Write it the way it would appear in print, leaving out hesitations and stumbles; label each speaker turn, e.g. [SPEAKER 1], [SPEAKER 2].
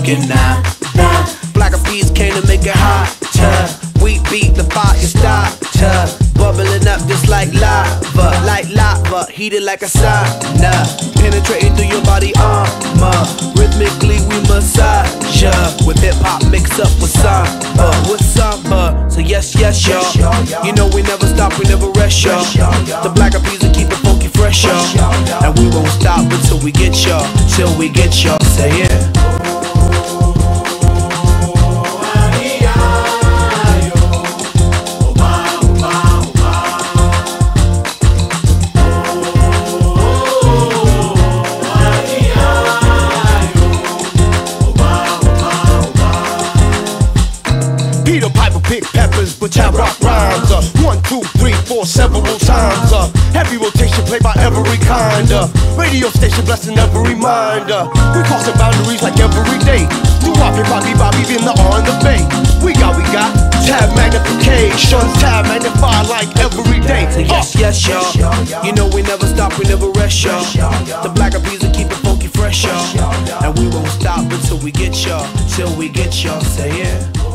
[SPEAKER 1] working now. Black Eyed Peas came to make it hotter. We beat the fire starter, bubbling up just like lava, heated like a sauna, penetrating through your body armor. Rhythmically we massage ya, with hip hop mixed up with samba, So yes, y'all. You know we never stop, we never rest, y'all. The Black Eyed Peas will keep it funky fresh, y'all. And we won't stop until we get y'all, till we get y'all. Say yeah.
[SPEAKER 2] Peter Piper pick peppers, but I rock rhymes. 1, 2, 3, 4, several times. Heavy rotation played by every kind. Radio station blessing every mind. We crossing boundaries like every day. Do Bobby, in the on the bay. We got tab magnification, tab magnify like every day.
[SPEAKER 1] So yes, y'all. You know we never stop, we never rest, y'all. The Black Eyed Peas will keep it funky fresh, y'all. And we won't stop until we get y'all, till we get y'all. Say yeah.